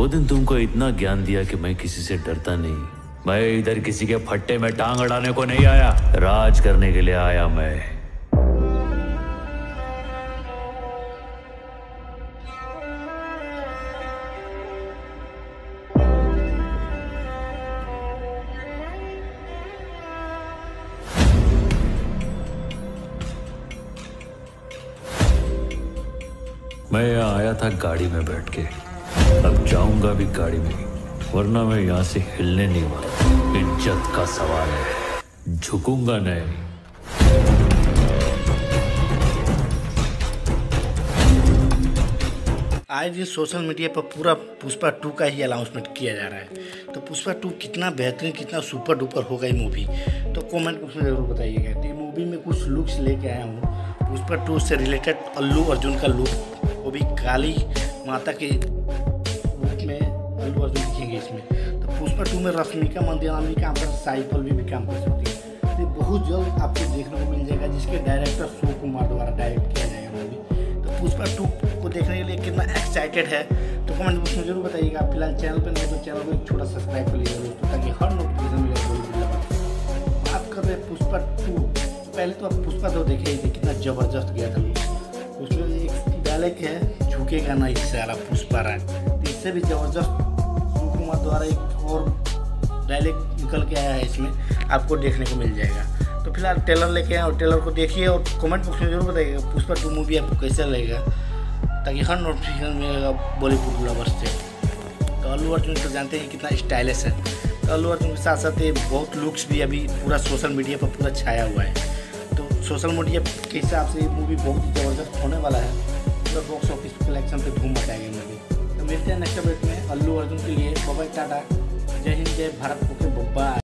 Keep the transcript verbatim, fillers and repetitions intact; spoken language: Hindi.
वो दिन तुमको इतना ज्ञान दिया कि मैं किसी से डरता नहीं। मैं इधर किसी के फट्टे में टांग अड़ाने को नहीं आया, राज करने के लिए आया मैं। मैं यहाँ आया था गाड़ी में बैठ के, अब जाऊंगा भी गाड़ी में, वरना मैं यहाँ से हिलने नहीं वाला। इज्जत का सवाल है, झुकूंगा नहीं। आज ये सोशल मीडिया पर पूरा पुष्पा टू का ही अनाउंसमेंट किया जा रहा है। तो पुष्पा टू कितना बेहतरीन, कितना सुपर डुपर होगा ये मूवी, तो कमेंट बॉक्स में ज़रूर बताइएगा। तो ये मूवी में कुछ लुक्स लेके आया हूँ पुष्पा टू से रिलेटेड। अल्लू अर्जुन का लुक, वो भी काली माता के रूप में अल्लू अर्जुन दिखेंगे इसमें। तो पुष्पा टू में रश्मिका मंदाना भी काम कर, साई पल्लवी भी काम कर सकती है। तो बहुत जल्द आपको देखने को मिल जाएगा, जिसके डायरेक्टर शो कुमार द्वारा डायरेक्ट किया जाएगा मूवी। तो पुष्पा टू को देखने के लिए कितना एक्साइटेड है तो कमेंट बॉक्स में जरूर बताइएगा। आप फिलहाल चैनल पर नहीं तो चैनल को एक छोटा सब्सक्राइब कर लीजिएगा दोस्तों, ताकि हर नोटिफिकेशन मिले। बात कर रहे हैं पुष्पा टू, पहले तो आप पुष्पा दो देखे ही थे, कितना ज़बरदस्त गया था लोग। उसमें एक डायलॉग है, झुकेगा नहीं साला पुष्पा राज। तो इससे भी ज़बरदस्त शो कुमार द्वारा एक और डायलॉग निकल के आया है, इसमें आपको देखने को मिल जाएगा। तो फिलहाल ट्रेलर लेके आए और ट्रेलर को देखिए और कमेंट बॉक्स में जरूर बताइएगा पुष्पा टू मूवी आपको कैसा लगेगा, ताकि हर नोटिफिकेशन मिलेगा बॉलीवुड लवर्स से। तो अल्लू अर्जुन तो जानते हैं कितना स्टाइलिश है। तो अल्लू अर्जुन के साथ साथ ये बहुत लुक्स भी अभी पूरा सोशल मीडिया पर पूरा छाया हुआ है। तो सोशल मीडिया के हिसाब से ये मूवी बहुत ही ज़बरदस्त होने वाला है। पूरा बॉक्स ऑफिस कलेक्शन पे धूम मचाएगी मूवी। तो मिलते हैं नेक्स्ट अपडेट में। अल्लू अर्जुन के लिए बाय बाय, टाटा, जय हिंद, जय भारत, ओके, बाय।